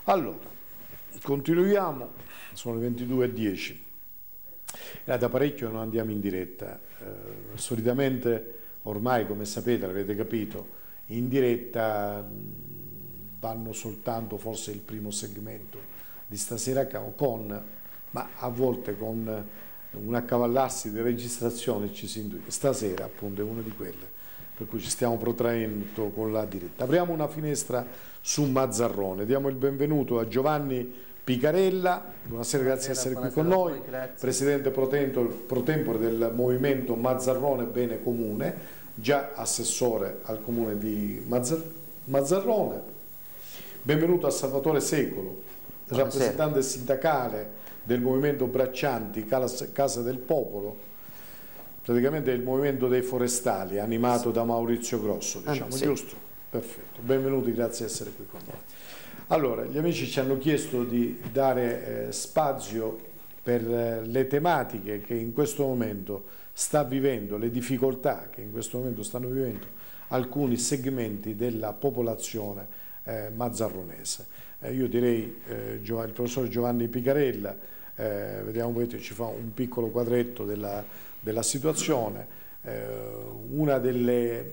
Allora, continuiamo, sono le 22:10. Da parecchio non andiamo in diretta. Solitamente, ormai, come sapete, l'avete capito, in diretta vanno soltanto forse il primo segmento di stasera ma a volte con un accavallarsi di registrazione ci si intuisce. Stasera appunto è una di quelle per cui ci stiamo protraendo con la diretta. Apriamo una finestra su Mazzarrone, diamo il benvenuto a Giovanni Picarella. Buonasera, grazie di essere qui con noi, presidente pro tempore del movimento Mazzarrone Bene Comune, già assessore al comune di Mazzarrone. Benvenuto a Salvatore Secolo, rappresentante sindacale del movimento Braccianti Casa del Popolo, praticamente il movimento dei forestali animato da Maurizio Grosso, diciamo, giusto? Perfetto, benvenuti, grazie di essere qui con noi. Allora, gli amici ci hanno chiesto di dare spazio per le tematiche che in questo momento sta vivendo, le difficoltà che in questo momento stanno vivendo alcuni segmenti della popolazione mazzarronese. Io direi, il professor Giovanni Picarella, vediamo un po', ci fa un piccolo quadretto della situazione. Una delle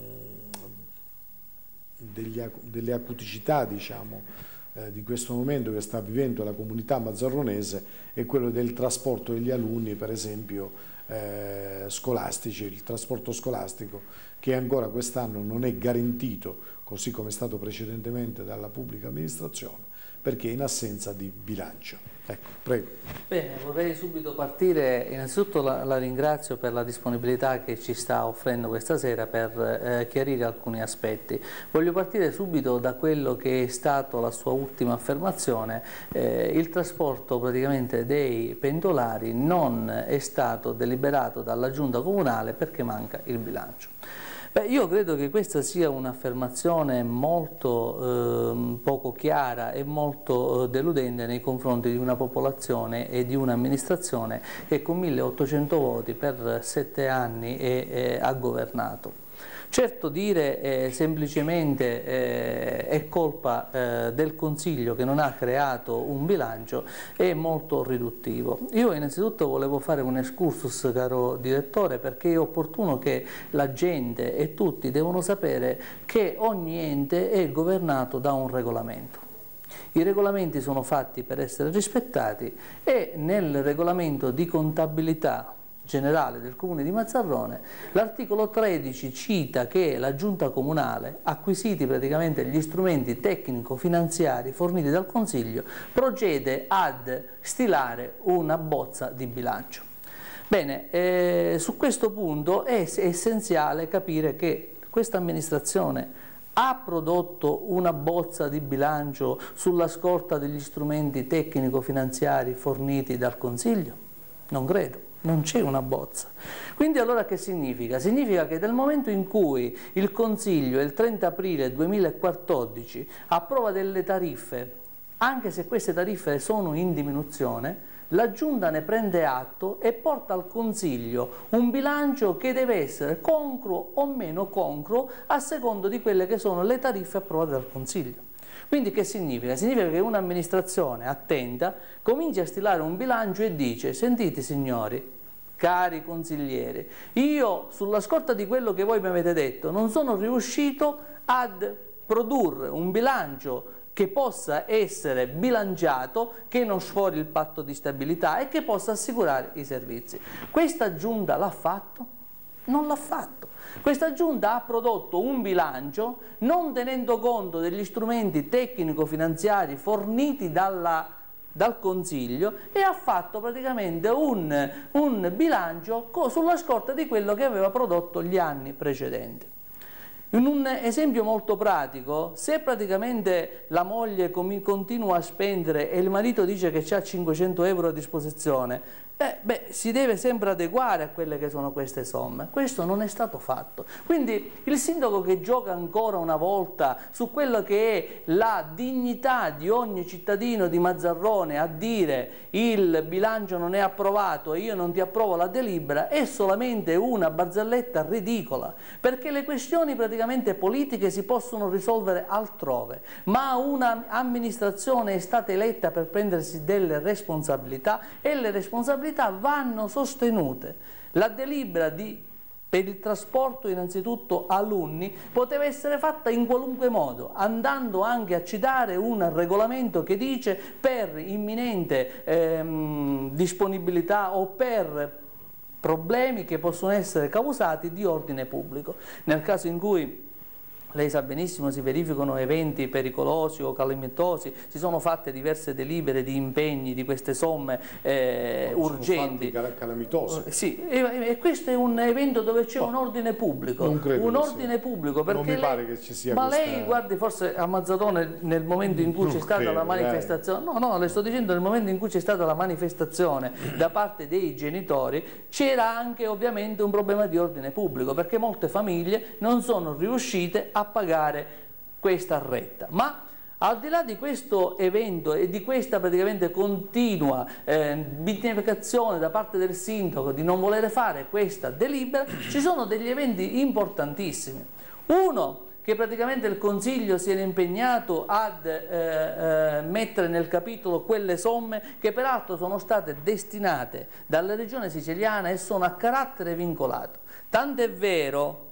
acuticità, diciamo, di questo momento che sta vivendo la comunità mazzarronese è quello del trasporto degli alunni, per esempio scolastici, il trasporto scolastico che ancora quest'anno non è garantito, così come è stato precedentemente dalla pubblica amministrazione, perché in assenza di bilancio. Ecco, prego. Bene, vorrei subito partire, innanzitutto la ringrazio per la disponibilità che ci sta offrendo questa sera per chiarire alcuni aspetti. Voglio partire subito da quello che è stato la sua ultima affermazione. Il trasporto praticamente dei pendolari non è stato deliberato dalla giunta comunale perché manca il bilancio. Beh, io credo che questa sia un'affermazione molto poco chiara e molto deludente nei confronti di una popolazione e di un'amministrazione che con 1800 voti per 7 anni ha governato. Certo, dire semplicemente è colpa del Consiglio che non ha creato un bilancio è molto riduttivo. Io innanzitutto volevo fare un excursus, caro direttore, perché è opportuno che la gente e tutti devono sapere che ogni ente è governato da un regolamento. I regolamenti sono fatti per essere rispettati e nel regolamento di contabilità generale del comune di Mazzarrone l'articolo 13 cita che la giunta comunale, acquisiti praticamente gli strumenti tecnico-finanziari forniti dal Consiglio, procede ad stilare una bozza di bilancio. Bene, su questo punto è essenziale capire che questa amministrazione ha prodotto una bozza di bilancio sulla scorta degli strumenti tecnico-finanziari forniti dal Consiglio? Non credo. Non c'è una bozza. Quindi allora che significa? Significa che dal momento in cui il Consiglio il 30 aprile 2014 approva delle tariffe, anche se queste tariffe sono in diminuzione, la Giunta ne prende atto e porta al Consiglio un bilancio che deve essere congruo o meno congruo a secondo di quelle che sono le tariffe approvate dal Consiglio. Quindi che significa? Significa che un'amministrazione attenta comincia a stilare un bilancio e dice: sentite signori, cari consiglieri, io sulla scorta di quello che voi mi avete detto non sono riuscito ad produrre un bilancio che possa essere bilanciato, che non sfori il patto di stabilità e che possa assicurare i servizi. Questa giunta l'ha fatto? Non l'ha fatto. Questa giunta ha prodotto un bilancio non tenendo conto degli strumenti tecnico-finanziari forniti dal Consiglio e ha fatto praticamente un bilancio sulla scorta di quello che aveva prodotto gli anni precedenti. In un esempio molto pratico, se praticamente la moglie continua a spendere e il marito dice che ha 500 euro a disposizione, si deve sempre adeguare a quelle che sono queste somme. Questo non è stato fatto. Quindi il sindaco che gioca ancora una volta su quello che è la dignità di ogni cittadino di Mazzarrone a dire il bilancio non è approvato e io non ti approvo la delibera è solamente una barzelletta ridicola, perché le questioni praticamente praticamente politiche si possono risolvere altrove, ma un'amministrazione è stata eletta per prendersi delle responsabilità e le responsabilità vanno sostenute. La delibera per il trasporto innanzitutto alunni poteva essere fatta in qualunque modo, andando anche a citare un regolamento che dice per imminente disponibilità o per problemi che possono essere causati di ordine pubblico. Nel caso in cui, lei sa benissimo, si verificano eventi pericolosi o calamitosi, si sono fatte diverse delibere di impegni di queste somme urgenti. Sono fatti calamitosi. Sì, e questo è un evento dove c'è un ordine pubblico. Un ordine pubblico, perché non mi pare che ci sia ma questa... lei, guardi, forse a Mazzarone nel momento in cui c'è stata la manifestazione, no, le sto dicendo, nel momento in cui c'è stata la manifestazione da parte dei genitori, c'era anche ovviamente un problema di ordine pubblico, perché molte famiglie non sono riuscite a pagare questa retta. Ma al di là di questo evento e di questa praticamente continua vitificazione da parte del sindaco di non volere fare questa delibera, ci sono degli eventi importantissimi. Uno, che praticamente il Consiglio si era impegnato ad mettere nel capitolo quelle somme che peraltro sono state destinate dalla regione siciliana e sono a carattere vincolato. Tant'è vero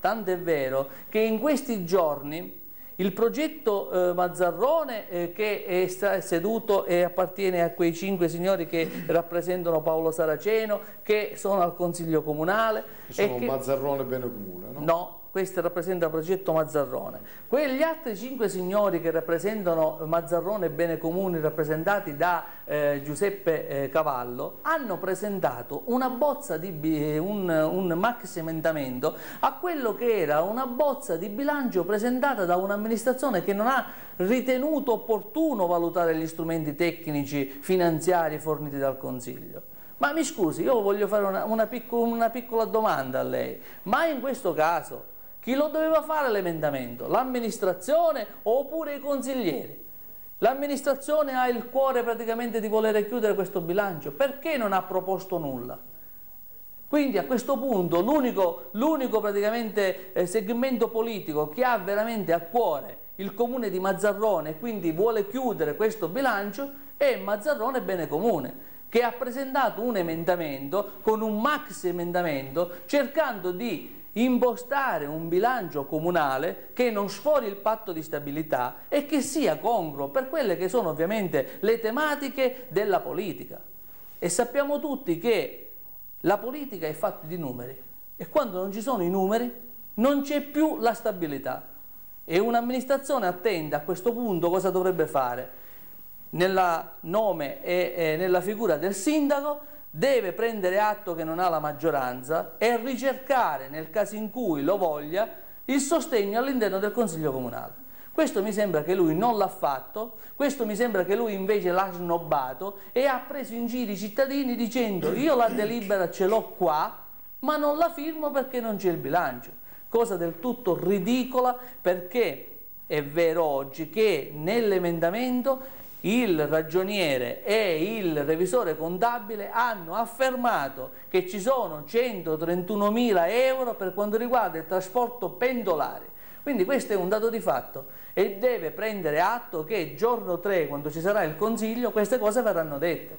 che in questi giorni il progetto Mazzarrone, che è seduto e appartiene a quei 5 signori che rappresentano Paolo Saraceno, che sono al Consiglio Comunale. Sono Mazzarrone Bene Comune, no? No, questo rappresenta il progetto Mazzarrone. Quegli altri 5 signori che rappresentano Mazzarrone e Bene Comune, rappresentati da Giuseppe Cavallo, hanno presentato una bozza di un maxi emendamento a quello che era una bozza di bilancio presentata da un'amministrazione che non ha ritenuto opportuno valutare gli strumenti tecnici finanziari forniti dal Consiglio. Ma mi scusi, io voglio fare una piccola domanda a lei, ma in questo caso chi lo doveva fare l'emendamento? L'amministrazione oppure i consiglieri? L'amministrazione ha il cuore praticamente di volere chiudere questo bilancio, perché non ha proposto nulla? Quindi a questo punto l'unico praticamente segmento politico che ha veramente a cuore il comune di Mazzarrone e quindi vuole chiudere questo bilancio è Mazzarrone Bene Comune, che ha presentato un emendamento con un maxi emendamento cercando di impostare un bilancio comunale che non sfori il patto di stabilità e che sia congruo per quelle che sono ovviamente le tematiche della politica. E sappiamo tutti che la politica è fatta di numeri e quando non ci sono i numeri non c'è più la stabilità. E un'amministrazione attenta a questo punto cosa dovrebbe fare? Nel nome e nella figura del sindaco deve prendere atto che non ha la maggioranza e ricercare, nel caso in cui lo voglia, il sostegno all'interno del Consiglio Comunale. Questo mi sembra che lui non l'ha fatto, questo mi sembra che lui invece l'ha snobbato e ha preso in giro i cittadini dicendo io la delibera ce l'ho qua, ma non la firmo perché non c'è il bilancio. Cosa del tutto ridicola, perché è vero oggi che nell'emendamento il ragioniere e il revisore contabile hanno affermato che ci sono 131.000 euro per quanto riguarda il trasporto pendolare. Quindi questo è un dato di fatto e deve prendere atto che giorno 3, quando ci sarà il Consiglio, queste cose verranno dette.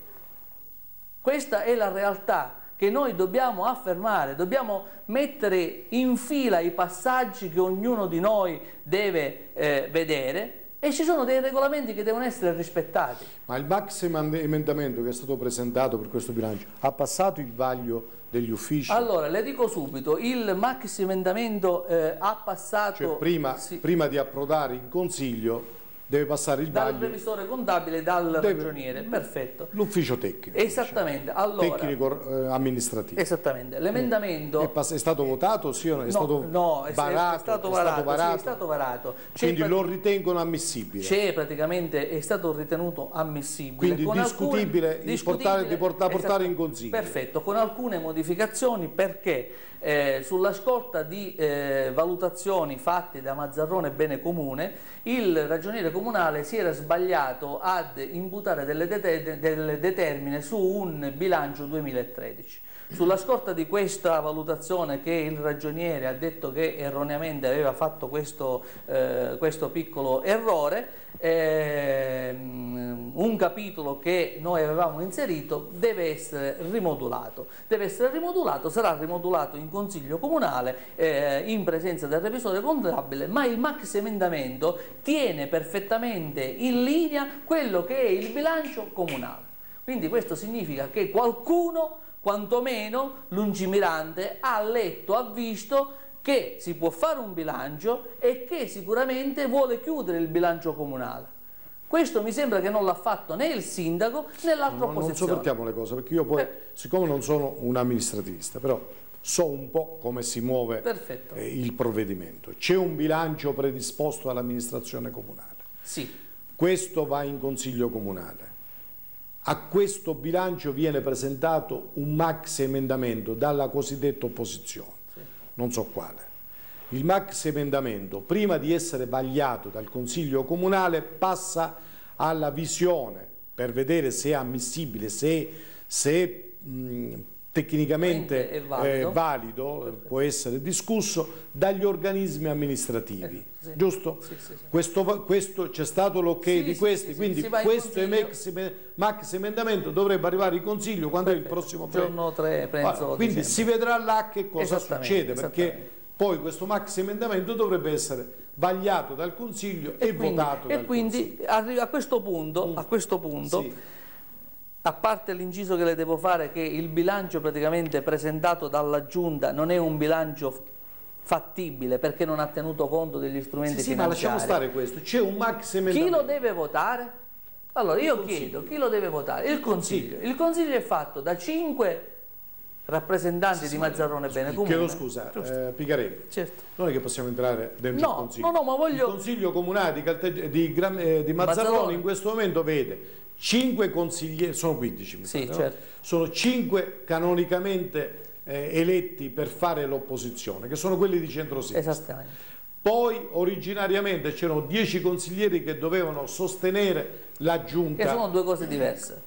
Questa è la realtà che noi dobbiamo affermare, dobbiamo mettere in fila i passaggi che ognuno di noi deve vedere. E ci sono dei regolamenti che devono essere rispettati. Ma il maxi emendamento che è stato presentato per questo bilancio ha passato il vaglio degli uffici? Allora, le dico subito, il maxi emendamento ha passato... Cioè prima di approdare in Consiglio deve passare il vaglio... Dal revisore contabile e dal ragioniere, perfetto. L'ufficio tecnico. Esattamente. Diciamo. Allora, tecnico amministrativo. Esattamente. L'emendamento... È stato votato, sì o no? È stato varato? È stato varato. Sì, è stato varato. Quindi lo ritengono ammissibile? È stato ritenuto ammissibile. Quindi con discutibile, di portare in Consiglio. Perfetto, con alcune modificazioni perché sulla scorta di valutazioni fatte da Mazzarrone Bene Comune, il ragioniere comunale si era sbagliato ad imputare delle determine su un bilancio 2013. Sulla scorta di questa valutazione, che il ragioniere ha detto che erroneamente aveva fatto questo piccolo errore, un capitolo che noi avevamo inserito deve essere rimodulato. Sarà rimodulato in consiglio comunale in presenza del revisore contabile, ma il maxi emendamento tiene perfettamente in linea quello che è il bilancio comunale. Quindi questo significa che qualcuno, quantomeno lungimirante, ha letto, ha visto che si può fare un bilancio e che sicuramente vuole chiudere il bilancio comunale. Questo mi sembra che non l'ha fatto né il sindaco né l'altra opposizione. Non sopportiamo le cose, perché io poi, siccome non sono un amministrativista, però so un po' come si muove il provvedimento. C'è un bilancio predisposto dall'amministrazione comunale. Sì. Questo va in consiglio comunale. A questo bilancio viene presentato un maxi emendamento dalla cosiddetta opposizione, non so quale. Il maxi emendamento, prima di essere vagliato dal consiglio comunale, passa alla visione per vedere se è ammissibile, se è tecnicamente è valido, può essere discusso dagli organismi amministrativi, giusto? Sì. Questo c'è stato l'ok di questi, quindi questo maxi emendamento dovrebbe arrivare in consiglio quando è il prossimo giorno 3, penso. Quindi si vedrà là che cosa succede, perché poi questo maxi emendamento dovrebbe essere vagliato dal consiglio e votato dal consiglio. A questo punto sì. A parte l'inciso che le devo fare, che il bilancio praticamente presentato dalla Giunta non è un bilancio fattibile perché non ha tenuto conto degli strumenti finanziari. Ma lasciamo stare questo, c'è un maxi emendamento. Chi lo deve votare? Allora io chiedo, chi lo deve votare? Il Consiglio. Il Consiglio è fatto da 5 rappresentanti di Mazzarrone Bene Comune. Chiedo scusa, Picarelli, certo. Non è che possiamo entrare dentro il Consiglio. No, ma voglio... Il Consiglio Comunale di Mazzarrone in questo momento vede 5 consiglieri, sono 15 mi pare, certo. Sono 5 canonicamente eletti per fare l'opposizione, che sono quelli di centrosinistra. Esattamente. Poi originariamente c'erano 10 consiglieri che dovevano sostenere la Giunta. Che sono due cose diverse.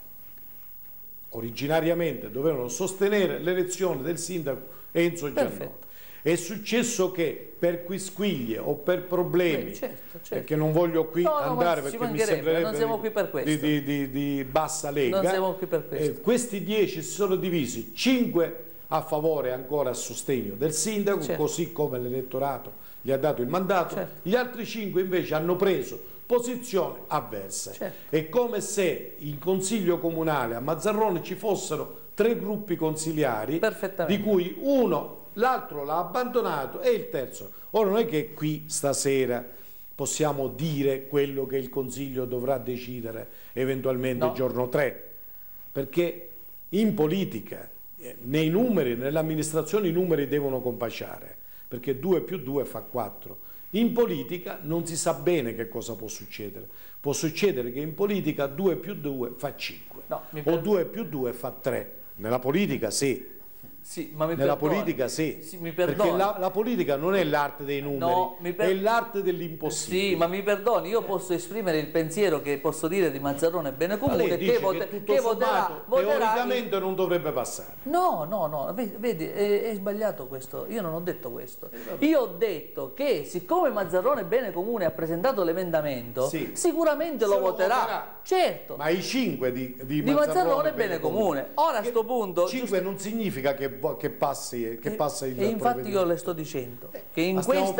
Originariamente dovevano sostenere l'elezione del sindaco Enzo Giannone. È successo che per quisquiglie o per problemi, certo. che non voglio qui andare perché mi sembrerebbe non siamo qui per questo. Di bassa lega, non siamo qui per questo. Questi 10 si sono divisi, 5 a favore ancora a sostegno del sindaco, così come l'elettorato gli ha dato il mandato, gli altri 5 invece hanno preso posizioni avverse. È come se in consiglio comunale a Mazzarrone ci fossero 3 gruppi consigliari, di cui l'altro l'ha abbandonato e il terzo. Ora non è che qui stasera possiamo dire quello che il Consiglio dovrà decidere eventualmente il giorno 3, perché in politica, nei numeri, nell'amministrazione i numeri devono compaciare, perché 2 più 2 fa 4. In politica non si sa bene che cosa può succedere. Può succedere che in politica 2 più 2 fa 5 o 2 più 2 fa 3. Nella politica sì. Sì, ma nella politica sì, perché la politica non è l'arte dei numeri, è l'arte dell'impossibile. Sì, ma mi perdoni, io posso esprimere il pensiero che posso dire di Mazzarone Bene Comune, che voterà teoricamente non dovrebbe passare. No, vedi, è sbagliato questo, io non ho detto questo. Io ho detto che siccome Mazzarone Bene Comune ha presentato l'emendamento, sicuramente lo voterà. Certo. Ma i 5 di Mazzarone Bene Comune. Ora a sto punto 5 non significa che passa il e infatti io le sto dicendo che in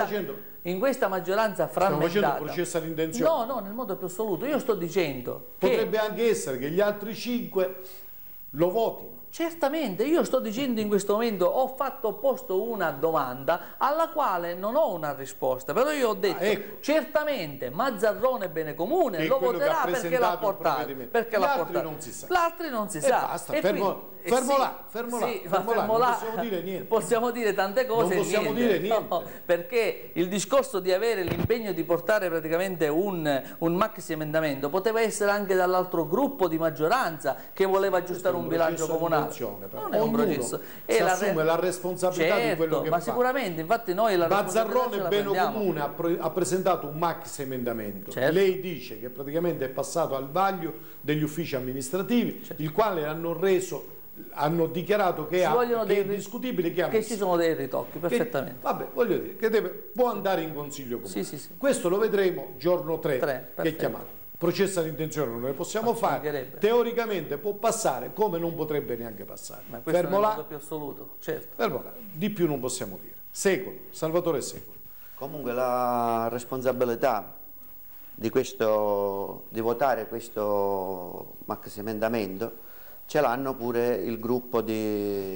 questa maggioranza frammentata stiamo facendo processo all'intenzione. No, nel modo più assoluto. Io sto dicendo potrebbe anche essere che gli altri 5 lo votino. Certamente, io sto dicendo in questo momento, ho posto una domanda alla quale non ho una risposta, però io ho detto certamente Mazzarone Bene Comune lo voterà perché l'ha portato. L'altro non si sa. L'altro non si sa. Basta, Fermo là, fermo là, non possiamo dire niente. Possiamo dire tante cose. Non possiamo dire niente. No, perché il discorso di avere l'impegno di portare praticamente un maxi emendamento poteva essere anche dall'altro gruppo di maggioranza che voleva aggiustare un bilancio comunale. Non è un processo. Si assume la responsabilità di quello che ma fa. sicuramente, infatti noi la Mazzarrone Bene Comune ha presentato un maxi emendamento. Certo. Lei dice che praticamente è passato al vaglio degli uffici amministrativi, il quale hanno dichiarato che è discutibile, che ci sono dei ritocchi, perfettamente. Vabbè, voglio dire, che può andare in consiglio comunale. Sì. Questo lo vedremo giorno 3 che è chiamato. Processa d'intenzione non ne possiamo fare, teoricamente può passare come non potrebbe neanche passare. Ma questo fermo è là, il doppio assoluto, certo. Fermo là, di più non possiamo dire. Secolo, Salvatore Secolo. Comunque la responsabilità di votare questo maxi emendamento ce l'hanno pure il gruppo di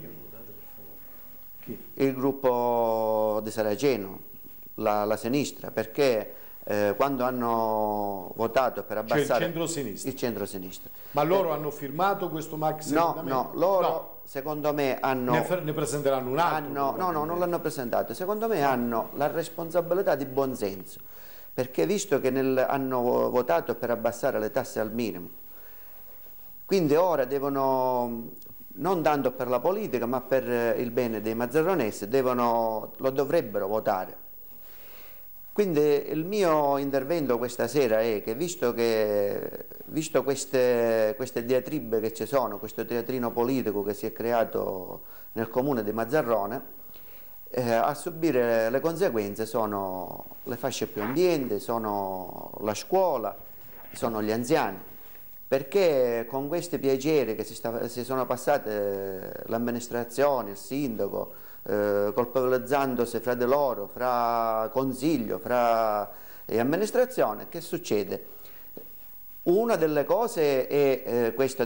Saraceno, la sinistra, perché quando hanno votato per abbassare il centro-sinistra. Ma loro hanno firmato questo maxi emendamento? No, loro secondo me hanno... Ne presenteranno un altro? No, non l'hanno presentato. Secondo me hanno la responsabilità di buonsenso, perché visto che hanno votato per abbassare le tasse al minimo, quindi ora devono, non tanto per la politica ma per il bene dei mazzarronesi, lo dovrebbero votare. Quindi il mio intervento questa sera è che visto queste diatribe che ci sono, questo teatrino politico che si è creato nel comune di Mazzarrone, a subire le conseguenze sono le fasce più ambienti, sono la scuola, sono gli anziani, perché con questi piaceri che si sono passate l'amministrazione, il sindaco, colpevolizzandosi fra di loro, fra consiglio, fra amministrazione, che succede? Una delle cose è questo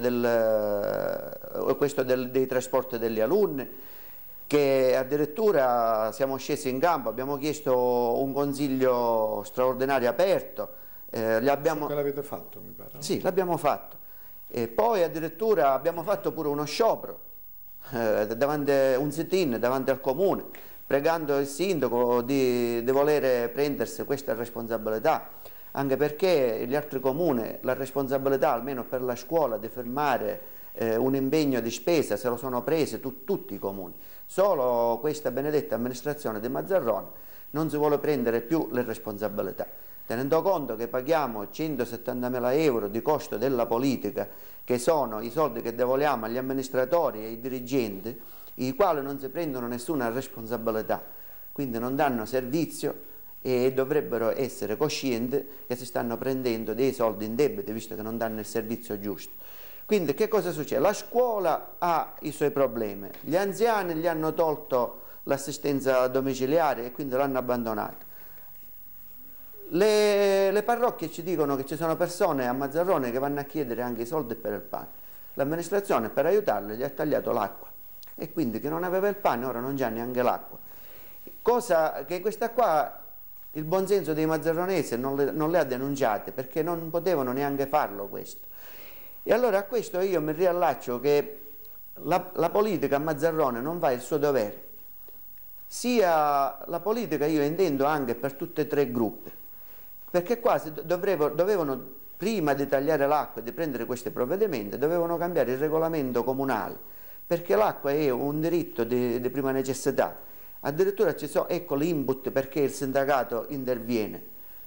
dei trasporti degli alunni, che addirittura siamo scesi in campo, abbiamo chiesto un consiglio straordinario aperto. Che l'avete fatto, mi pare? Sì, l'abbiamo fatto. E poi addirittura abbiamo fatto pure uno sciopero, un sit-in davanti al comune, pregando il sindaco di voler prendersi questa responsabilità, anche perché gli altri comuni la responsabilità, almeno per la scuola, di fermare un impegno di spesa se lo sono presi tutti i comuni. Solo questa benedetta amministrazione di Mazzarrone non si vuole prendere più le responsabilità, tenendo conto che paghiamo 170.000 euro di costo della politica, che sono i soldi che devolviamo agli amministratori e ai dirigenti, i quali non si prendono nessuna responsabilità, quindi non danno servizio e dovrebbero essere coscienti che si stanno prendendo dei soldi in debito, visto che non danno il servizio giusto. Quindi che cosa succede? La scuola ha i suoi problemi, gli anziani gli hanno tolto l'assistenza domiciliare e quindi l'hanno abbandonato. Le parrocchie ci dicono che ci sono persone a Mazzarrone che vanno a chiedere anche i soldi per il pane. L'amministrazione per aiutarle gli ha tagliato l'acqua e quindi chi non aveva il pane ora non c'ha neanche l'acqua. Cosa che questa qua il buonsenso dei mazzarronesi non le ha denunciate, perché non potevano neanche farlo questo. E allora a questo io mi riallaccio che la politica a Mazzarrone non fa il suo dovere. Sia la politica, io intendo anche per tutti e tre i gruppi, perché qua dovevano, prima di tagliare l'acqua e di prendere questi provvedimenti, dovevano cambiare il regolamento comunale, perché l'acqua è un diritto di prima necessità. Addirittura ci sono, ecco l'input perché il sindacato interviene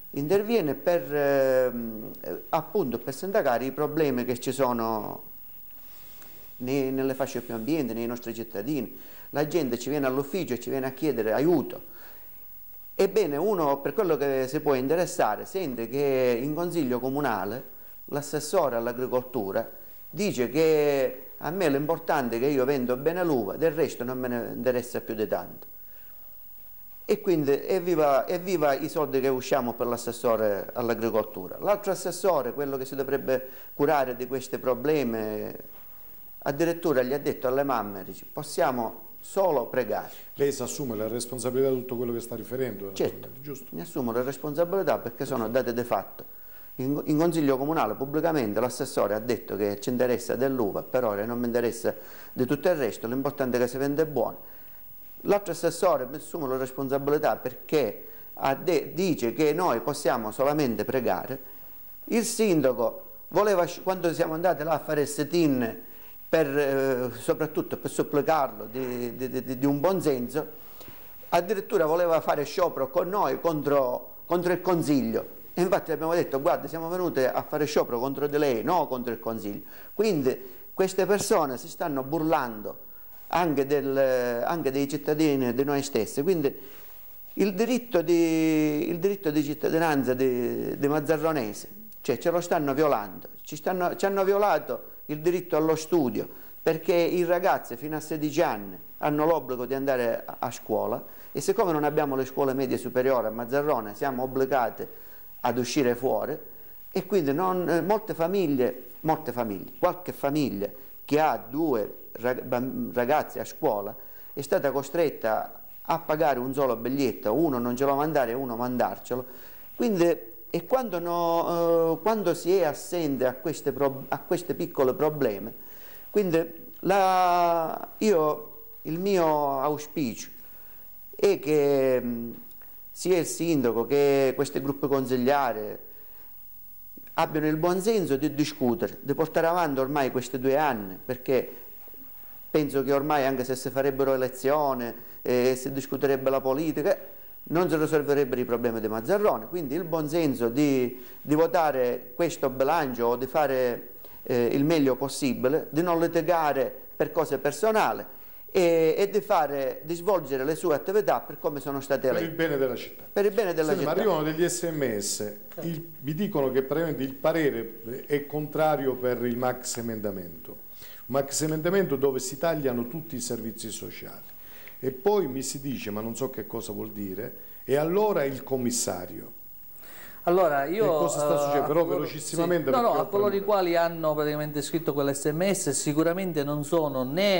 appunto per sindacare i problemi che ci sono nelle fasce più ambienti, nei nostri cittadini. La gente ci viene all'ufficio e ci viene a chiedere aiuto. Ebbene, uno, per quello che si può interessare, sente che in consiglio comunale l'assessore all'agricoltura dice che a me l'importante è che io vendo bene l'uva, del resto non me ne interessa più di tanto. E quindi evviva i soldi che usciamo per l'assessore all'agricoltura. L'altro assessore, quello che si dovrebbe curare di questi problemi, addirittura gli ha detto alle mamme, dice, possiamo solo pregare. Lei si assume la responsabilità di tutto quello che sta riferendo? Certo, giusto? mi assumo la responsabilità perché sono date di fatto. In consiglio comunale pubblicamente l'assessore ha detto che ci interessa dell'uva, per ora non mi interessa di tutto il resto, l'importante è che si vende buono. L'altro assessore mi assume la responsabilità perché dice che noi possiamo solamente pregare. Il sindaco voleva, quando siamo andati là a fare il sit-in, soprattutto per supplicarlo di un buon senso, addirittura voleva fare sciopero con noi contro il Consiglio. E infatti abbiamo detto: guarda, siamo venuti a fare sciopero contro di lei, no contro il Consiglio. Quindi queste persone si stanno burlando anche dei cittadini, di noi stessi. Quindi il diritto di cittadinanza di Mazzarronese, cioè ce lo stanno violando. Ci hanno violato il diritto allo studio, perché i ragazzi fino a 16 anni hanno l'obbligo di andare a scuola, e siccome non abbiamo le scuole medie superiori a Mazzarrone siamo obbligati ad uscire fuori, e quindi molte famiglie, qualche famiglia che ha 2 ragazzi a scuola è stata costretta a pagare un solo biglietto, uno non ce lo mandare e uno mandarcelo. Quindi, e quando si è assente a queste piccole problemi, quindi il mio auspicio è che sia il sindaco che questi gruppi consigliari abbiano il buon senso di discutere, di portare avanti ormai questi 2 anni, perché penso che ormai, anche se si farebbero elezioni e si discuterebbe la politica, non si risolverebbero i problemi di Mazzarrone. Quindi il buon senso di votare questo bilancio, o di fare il meglio possibile, di non litigare per cose personali, e di svolgere le sue attività per come sono state elette. Per il bene della città. Per il bene della città. Ma arrivano degli SMS, vi dicono che praticamente il parere è contrario per il maxi emendamento. Un maxi emendamento dove si tagliano tutti i servizi sociali. E poi mi si dice, ma non so che cosa vuol dire, e allora il commissario. Allora io, che cosa sta succedendo? Però velocissimamente. Sì. No, a coloro i quali hanno praticamente scritto quell'SMS sicuramente non sono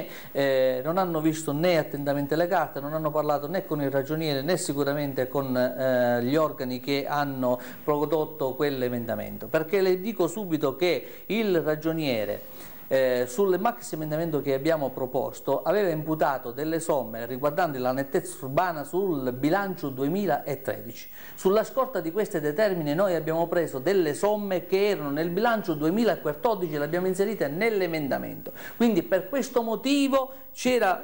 non hanno visto né attentamente le carte, non hanno parlato né con il ragioniere né sicuramente con gli organi che hanno prodotto quell'emendamento, perché le dico subito che il ragioniere sul maxi emendamento che abbiamo proposto aveva imputato delle somme riguardanti la nettezza urbana sul bilancio 2013. Sulla scorta di queste determine noi abbiamo preso delle somme che erano nel bilancio 2014 e le abbiamo inserite nell'emendamento. Quindi per questo motivo c'era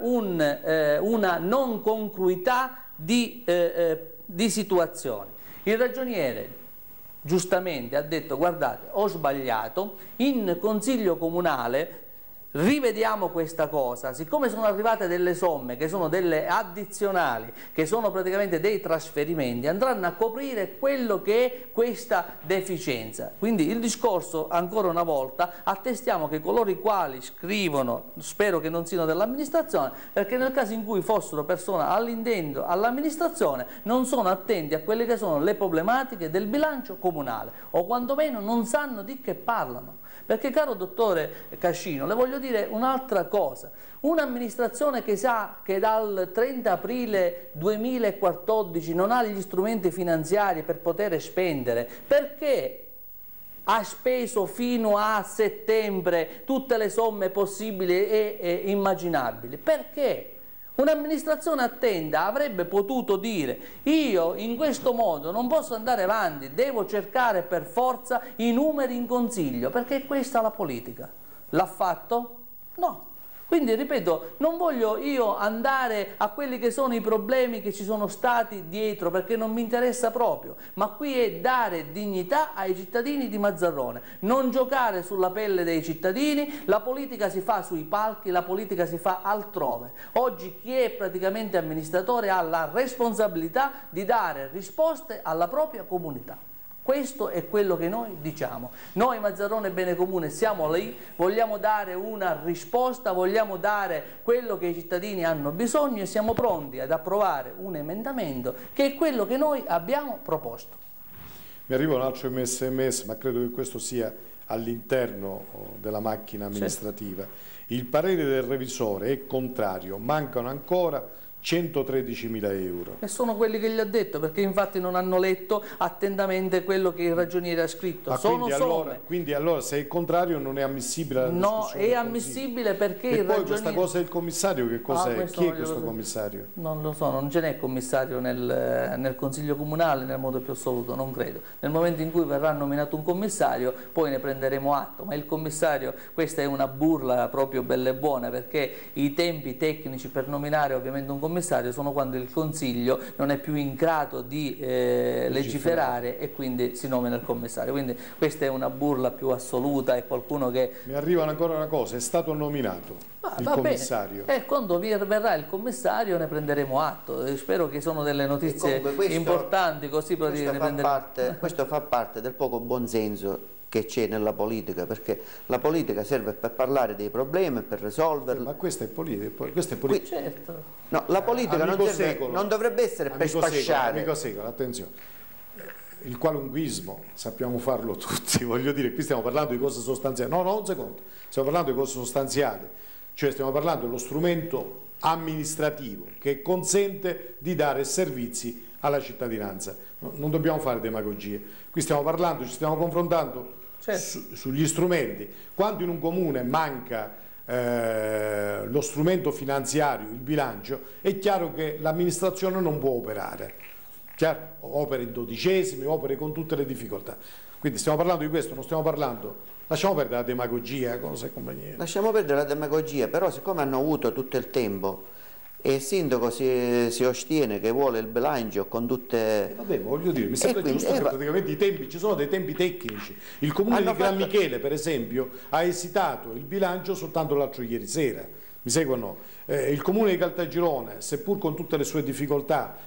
una non congruità di situazioni. Il ragioniere giustamente ha detto: guardate, ho sbagliato, in consiglio comunale rivediamo questa cosa, siccome sono arrivate delle somme che sono delle addizionali, che sono praticamente dei trasferimenti, andranno a coprire quello che è questa deficienza. Quindi il discorso, ancora una volta, attestiamo che coloro i quali scrivono, spero che non siano dell'amministrazione, perché nel caso in cui fossero persone all'intento all'amministrazione non sono attenti a quelle che sono le problematiche del bilancio comunale, o quantomeno non sanno di che parlano. Perché, caro dottore Cascino, le voglio dire un'altra cosa: un'amministrazione che sa che dal 30 aprile 2014 non ha gli strumenti finanziari per poter spendere, perché ha speso fino a settembre tutte le somme possibili e immaginabili? Perché? Un'amministrazione attenta avrebbe potuto dire: io in questo modo non posso andare avanti, devo cercare per forza i numeri in consiglio, perché è questa la politica. L'ha fatto? No. Quindi, ripeto, non voglio io andare a quelli che sono i problemi che ci sono stati dietro, perché non mi interessa proprio, ma qui è dare dignità ai cittadini di Mazzarrone, non giocare sulla pelle dei cittadini. La politica si fa sui palchi, la politica si fa altrove. Oggi chi è praticamente amministratore ha la responsabilità di dare risposte alla propria comunità. Questo è quello che noi diciamo. Noi Mazzarrone Bene Comune siamo lì, vogliamo dare una risposta, vogliamo dare quello che i cittadini hanno bisogno, e siamo pronti ad approvare un emendamento che è quello che noi abbiamo proposto. Mi arriva un altro SMS, ma credo che questo sia all'interno della macchina amministrativa. Sì. Il parere del revisore è contrario, mancano ancora 113.000 euro. E sono quelli che gli ha detto, perché infatti non hanno letto attentamente quello che il ragioniere ha scritto. Ma Sono quindi allora se è il contrario non è ammissibile la discussione? No, è ammissibile perché il poi ragioniere... questa cosa del commissario che cos'è? Chi è questo so. commissario? Non lo so, non ce n'è commissario nel Consiglio Comunale nel modo più assoluto, non credo. Nel momento in cui verrà nominato un commissario poi ne prenderemo atto, ma il commissario, questa è una burla proprio bella e buona, perché i tempi tecnici per nominare ovviamente un commissario sono quando il Consiglio non è più in grado di legiferare e quindi si nomina il commissario. Quindi questa è una burla più assoluta, è qualcuno che... Mi arriva ancora una cosa, è stato nominato il commissario. E quando verrà il commissario ne prenderemo atto. Spero che sono delle notizie importanti, così questo fa parte del poco buonsenso che c'è nella politica, perché la politica serve per parlare dei problemi, per risolverli. Ma questa è politica, questa è politica. Certo. No, la politica non dovrebbe essere per spacciare. Amico secolo, attenzione. Il qualunquismo sappiamo farlo tutti, voglio dire, qui stiamo parlando di cose sostanziali. No, un secondo, stiamo parlando di cose sostanziali, cioè stiamo parlando dello strumento amministrativo che consente di dare servizi alla cittadinanza. Non dobbiamo fare demagogie, qui stiamo parlando, ci stiamo confrontando sugli strumenti. Quando in un comune manca lo strumento finanziario, il bilancio, è chiaro che l'amministrazione non può operare. Chiaro? Opere in dodicesimi, opere con tutte le difficoltà. Quindi stiamo parlando di questo, non stiamo parlando... Lasciamo perdere la demagogia, cose e compagnie. Lasciamo perdere la demagogia, però siccome hanno avuto tutto il tempo e il sindaco si ostiene che vuole il bilancio con tutte... Vabbè, voglio dire, mi sembra giusto che praticamente i tempi, ci sono dei tempi tecnici. Il comune di Gran Michele, per esempio, ha esitato il bilancio soltanto l'altro ieri sera. Mi seguono? Il comune di Caltagirone, seppur con tutte le sue difficoltà,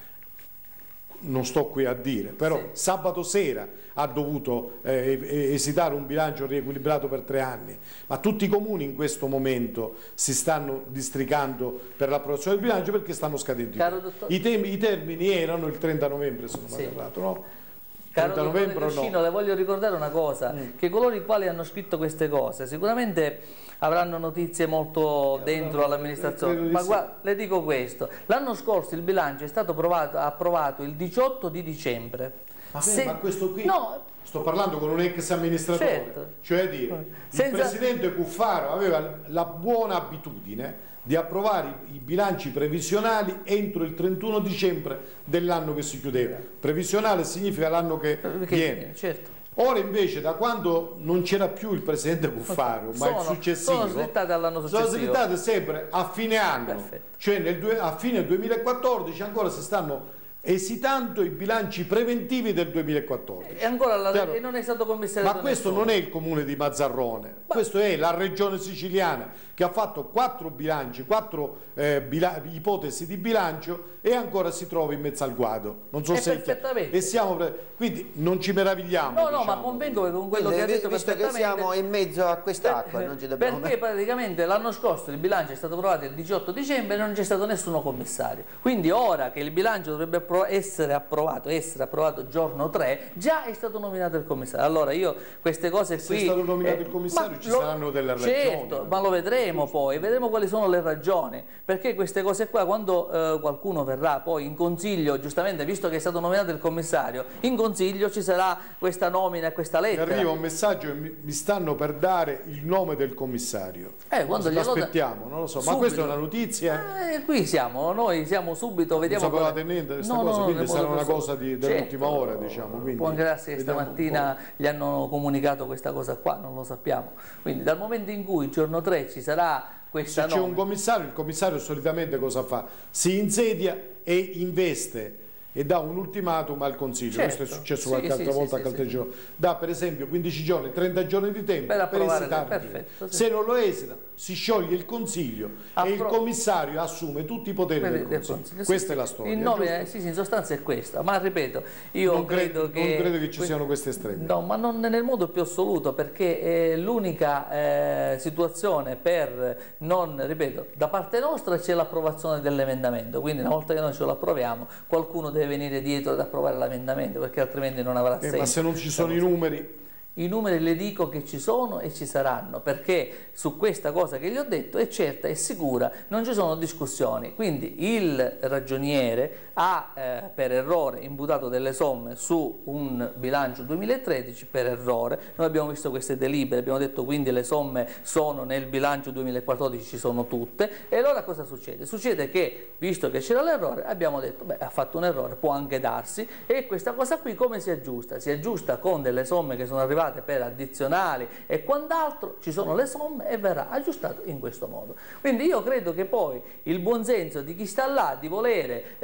non sto qui a dire, però sabato sera ha dovuto esitare un bilancio riequilibrato per 3 anni, ma tutti i comuni in questo momento si stanno districando per l'approvazione del bilancio perché stanno scadendo i termini erano il 30 novembre se non vado errato, no? Caro dottore Cascino, le voglio ricordare una cosa, che coloro i quali hanno scritto queste cose sicuramente avranno notizie molto dentro all'amministrazione, ma guarda, le dico questo, l'anno scorso il bilancio è stato approvato il 18 di dicembre. Ma questo qui, sto parlando con un ex amministratore, cioè dire, il presidente Cuffaro aveva la buona abitudine di approvare i bilanci previsionali entro il 31 dicembre dell'anno che si chiudeva. Previsionale significa l'anno che viene. Ora invece, da quando non c'era più il presidente Cuffaro, ma il successivo, sono slittate all'anno successivo. Sono slittate sempre a fine anno, cioè a fine 2014 ancora si stanno esitando i bilanci preventivi del 2014. E ancora e non è stato commissario. Ma questo non è il comune di Mazzarrone, questo è la regione siciliana che ha fatto 4 bilanci, 4 ipotesi di bilancio e ancora si trova in mezzo al guado. Non so se perfettamente. Quindi non ci meravigliamo. No, ma convengo con quello che ha detto perfettamente. Che siamo in mezzo a quest'acqua, non ci dobbiamo perché praticamente l'anno scorso il bilancio è stato approvato il 18 dicembre e non c'è stato nessuno commissario. Quindi ora che il bilancio dovrebbe essere approvato giorno 3, già è stato nominato il commissario. Allora io queste cose qui... Se è stato nominato il commissario ci saranno delle ragioni. Certo, ma lo vedremo poi, vedremo quali sono le ragioni, perché queste cose qua quando qualcuno verrà poi in consiglio, giustamente visto che è stato nominato il commissario, in consiglio ci sarà questa nomina e questa lettera. Mi arriva un messaggio e mi stanno per dare il nome del commissario. Quando lo aspettiamo, non lo so, subito. Ma questa è una notizia? Qui noi siamo subito, vediamo. Non sapevate niente di questa cosa, quindi sarà una cosa dell'ultima ora, diciamo. Può anche darsi che stamattina gli hanno comunicato questa cosa qua, non lo sappiamo. Quindi dal momento in cui il giorno 3 ci sarà questa se c'è un commissario, il commissario solitamente cosa fa? Si insedia e investe e dà un ultimatum al Consiglio. Questo è successo qualche altra volta a Caltagirone. Dà per esempio 15 giorni, 30 giorni di tempo per esitare. Se non lo esita, si scioglie il Consiglio e il commissario assume tutti i poteri del Consiglio. Questa è la storia. In sostanza è questa, ma ripeto, io non credo che ci siano queste estreme. No, ma non nel modo più assoluto, perché l'unica situazione per non, ripeto, da parte nostra c'è l'approvazione dell'emendamento, quindi una volta che noi ce lo approviamo, qualcuno deve venire dietro ad approvare l'emendamento, perché altrimenti non avrà senso. Ma se non ci sono i numeri... I numeri le dico che ci sono e ci saranno, perché su questa cosa che gli ho detto è certa, è sicura, non ci sono discussioni. Quindi il ragioniere ha per errore imputato delle somme su un bilancio 2013 per errore. Noi abbiamo visto queste delibere, abbiamo detto quindi le somme sono nel bilancio 2014, ci sono tutte, e allora cosa succede? Succede che, visto che c'era l'errore, abbiamo detto, beh, ha fatto un errore, può anche darsi, e questa cosa qui come si aggiusta? Si aggiusta con delle somme che sono arrivate per addizionali e quant'altro, ci sono le somme e verrà aggiustato in questo modo. Quindi io credo che poi il buonsenso di chi sta là di volere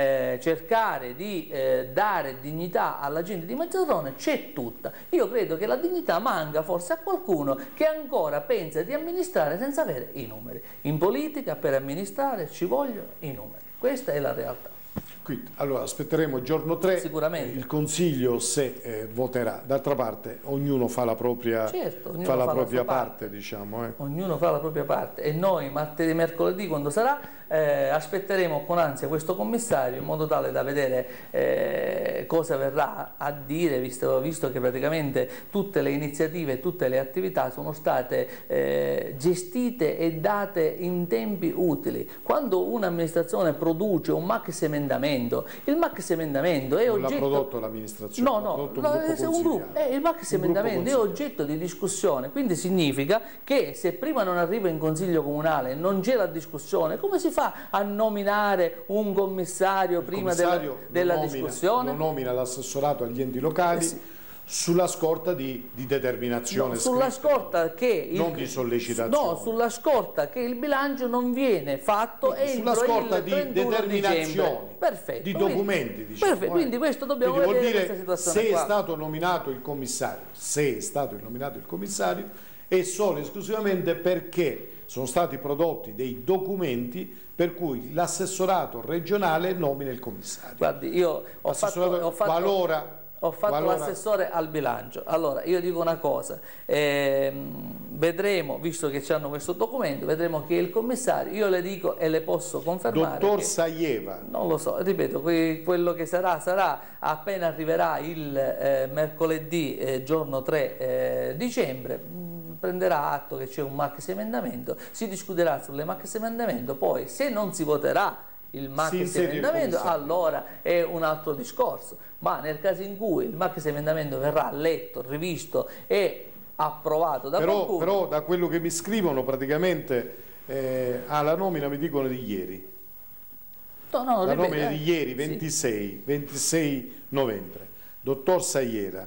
cercare di dare dignità alla gente di Mezzogiorno c'è tutta. Io credo che la dignità manca forse a qualcuno che ancora pensa di amministrare senza avere i numeri. In politica per amministrare ci vogliono i numeri, questa è la realtà. Quindi, allora aspetteremo il giorno 3, sicuramente il Consiglio se voterà. D'altra parte ognuno fa la propria, certo, ognuno fa la fa propria parte, diciamo. Ognuno fa la propria parte, e noi martedì, mercoledì, quando sarà, aspetteremo con ansia questo commissario in modo tale da vedere cosa verrà a dire, visto che praticamente tutte le iniziative, tutte le attività sono state gestite e date in tempi utili. Quando un'amministrazione produce un maxi emendamento, il maxi emendamento è non oggetto... l'ha prodotto l'amministrazione, è un gruppo, il maxi emendamento è oggetto di discussione, quindi significa che se prima non arriva in Consiglio Comunale, non c'è la discussione, come si fa a nominare un commissario prima della discussione? Lo nomina l'assessorato agli enti locali, sì, sulla scorta di determinazione sulla scritta, scorta che non di sollecitazione. No, sulla scorta che il bilancio non viene fatto e sulla scorta di determinazioni, perfetto, di documenti, diciamo. Perfetto, quindi questo dobbiamo quindi vedere, vuol dire, questa situazione se qua. è stato nominato il commissario, se è stato nominato il commissario, è solo e esclusivamente perché sono stati prodotti dei documenti per cui l'assessorato regionale nomina il commissario. Guardi, io ho fatto l'assessore al bilancio. Allora, io dico una cosa, vedremo, visto che hanno questo documento, vedremo chi è il commissario. Io le dico e le posso confermare. Dottor Sajeva. Non lo so, ripeto, quello che sarà appena arriverà il mercoledì, giorno 3 dicembre, prenderà atto che c'è un maxi emendamento, si discuterà sulle maxi emendamento, poi se non si voterà il maxi emendamento allora è un altro discorso, ma nel caso in cui il maxi emendamento verrà letto, rivisto e approvato da qualcuno... Però da quello che mi scrivono praticamente la nomina mi dicono di ieri. La nomina di ieri, 26 novembre. Dottor Sajera,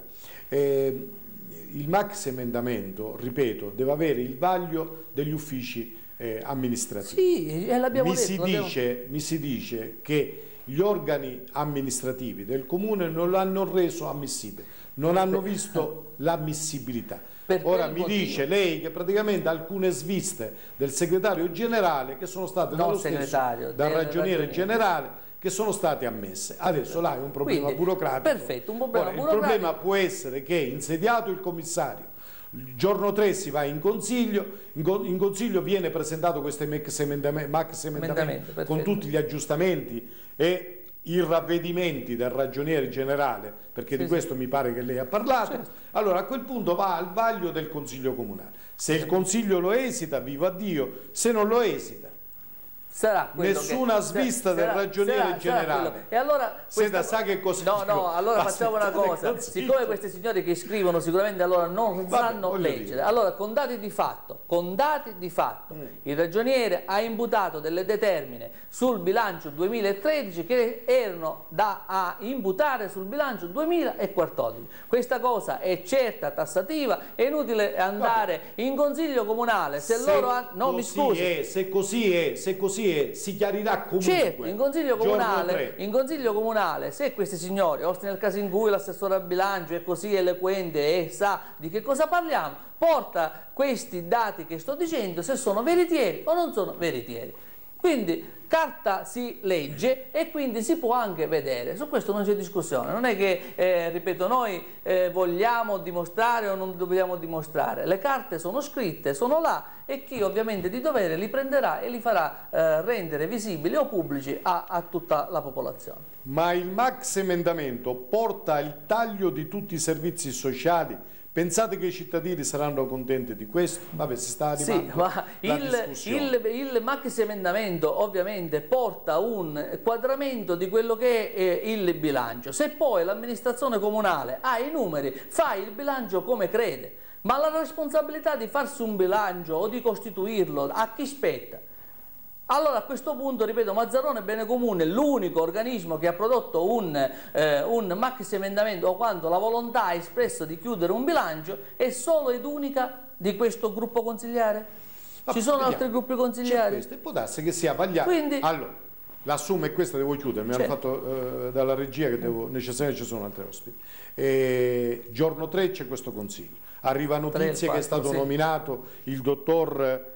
il maxi emendamento, ripeto, deve avere il vaglio degli uffici amministrativi. Sì, e l'abbiamo detto. Mi si dice che gli organi amministrativi del comune non l'hanno reso ammissibile, non hanno visto l'ammissibilità. Ora mi dice lei che praticamente alcune sviste del segretario generale che sono state dallo stesso, dal ragioniere generale, che sono state ammesse. Adesso là è un problema burocratico. Perfetto, un problema burocratico. Il problema può essere che insediato il commissario, il giorno 3 si va in consiglio, in consiglio viene presentato questo maxi emendamento con tutti gli aggiustamenti e i ravvedimenti del ragioniere generale, perché di questo mi pare che lei ha parlato. Certo. Allora a quel punto va al vaglio del Consiglio Comunale. Se il Consiglio lo esita, viva Dio, se non lo esita, sarà nessuna svista del ragioniere generale. E allora sa che cosa allora facciamo una cosa, siccome questi signori che scrivono sicuramente allora non sanno leggere, allora con dati di fatto, il ragioniere ha imputato delle determine sul bilancio 2013 che erano da imputare sul bilancio 2014. Questa cosa è certa, tassativa, è inutile andare in Consiglio Comunale se loro hanno... mi scusi. Se così è, si chiarirà comunque. Certo, in Consiglio Comunale, se questi signori, o nel caso in cui l'assessore al bilancio è così eloquente e sa di che cosa parliamo, porta questi dati che sto dicendo, se sono veritieri o non sono veritieri. Quindi carta si legge e quindi si può anche vedere, su questo non c'è discussione, non è che, ripeto, noi vogliamo dimostrare o non dobbiamo dimostrare, le carte sono scritte, sono là e chi ovviamente di dovere li prenderà e li farà rendere visibili o pubblici a tutta la popolazione. Ma il maxi emendamento porta il taglio di tutti i servizi sociali Pensate che i cittadini saranno contenti di questo? Vabbè, si sta animando sì, ma il maxi emendamento ovviamente porta un quadramento di quello che è il bilancio. Se poi l'amministrazione comunale ha i numeri, fa il bilancio come crede, ma la responsabilità di farsi un bilancio o di costituirlo a chi spetta? Allora a questo punto, ripeto, Mazzarrone Bene Comune è l'unico organismo che ha prodotto un maxi emendamento, o quando la volontà espressa di chiudere un bilancio è solo ed unica di questo gruppo consigliare? Ci sono altri gruppi consigliari? Questo, e può darsi che sia vagliato. Quindi, allora, la somma è questa, devo chiudere, mi hanno fatto dalla regia che necessariamente ci sono altri ospiti. Giorno 3 c'è questo consiglio. Arriva notizia che è stato nominato il dottor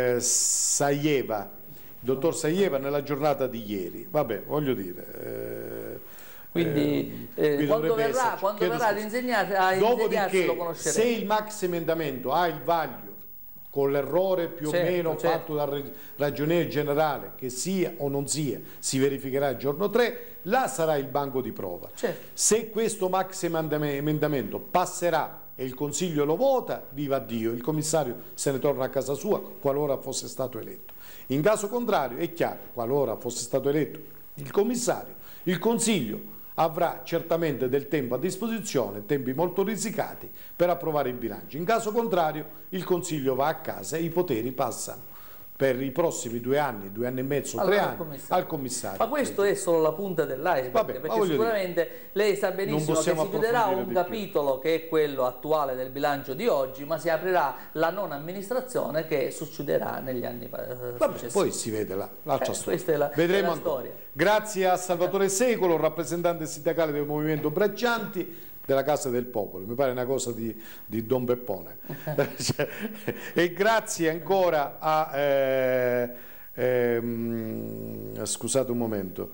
Sajeva. Dottor Sajeva nella giornata di ieri, vabbè, voglio dire. Quindi quando verrà ad insegnare, dopodiché, lo conosceremo. Se il maxi emendamento ha il vaglio con l'errore più o meno fatto dal ragioniere generale, che sia o non sia, si verificherà il giorno 3, là sarà il banco di prova. Se questo maxi emendamento passerà e il Consiglio lo vota, viva Dio, il commissario se ne torna a casa sua qualora fosse stato eletto. In caso contrario, è chiaro, qualora fosse stato eletto il commissario, il Consiglio avrà certamente del tempo a disposizione, tempi molto risicati, per approvare il bilancio. In caso contrario, il Consiglio va a casa e i poteri passano per i prossimi 2 anni, 2 anni e mezzo, 3 anni al commissario. Ma questo è solo la punta dell'iceberg, perché sicuramente lei sa benissimo che si chiuderà un capitolo che è quello attuale del bilancio di oggi, ma si aprirà la non amministrazione che succederà negli anni successivi. Poi si vede l'altra storia. Vedremo storia. Grazie a Salvatore Secolo, rappresentante sindacale del Movimento Braccianti della Casa del Popolo, mi pare una cosa di Don Peppone. E grazie ancora a scusate un momento,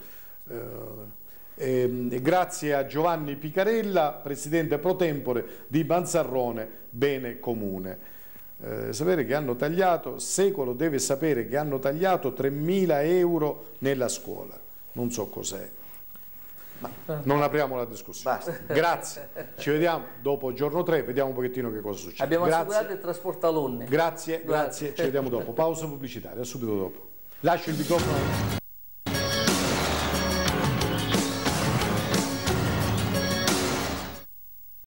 grazie a Giovanni Picarella, presidente pro tempore di Mazzarrone Bene Comune. Sapere che hanno tagliato, Secolo deve sapere che hanno tagliato 3.000 euro nella scuola, non so cos'è. Non apriamo la discussione. Basta. Grazie, ci vediamo dopo giorno 3, vediamo un pochettino che cosa succede. Abbiamo assicurato il trasporto alunni. Grazie, ci vediamo dopo. Pausa pubblicitaria, subito dopo. Lascio il microfono.